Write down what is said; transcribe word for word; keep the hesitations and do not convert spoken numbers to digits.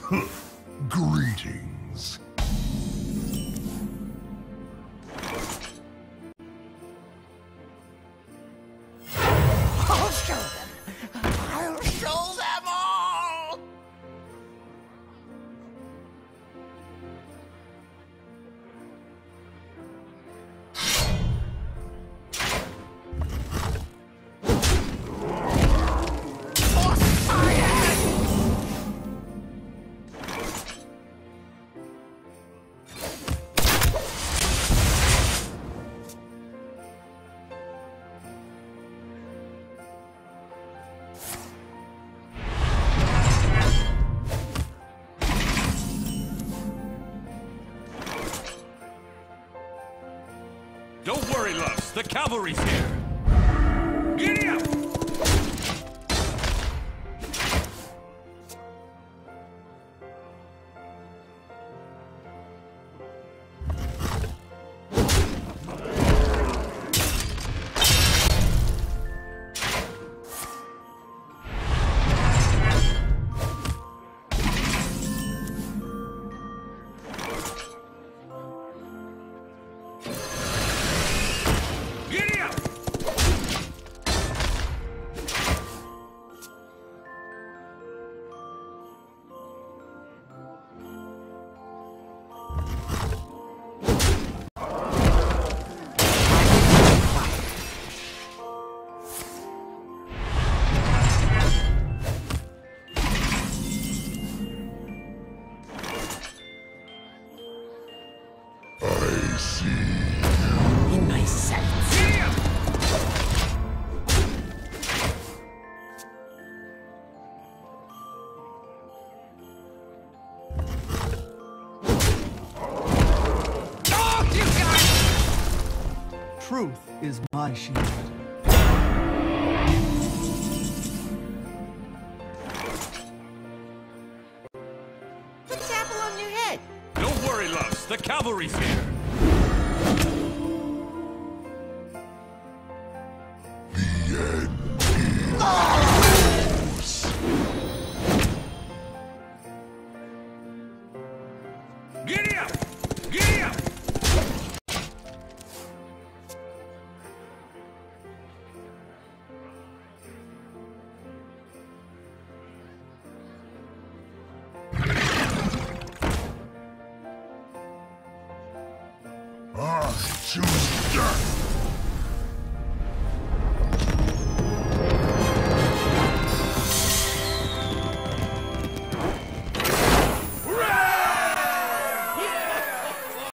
Greetings. I'll show them. I'll show them all. For science! Don't worry, loves. The cavalry's here. Giddy up! Giddy up! I see. In my sights. Giddy up! Oh, you guys! Truth is my shield. Put the apple on your head. Don't worry, loves. The cavalry's here. The end is close. Giddy up! Giddy up! I choose death.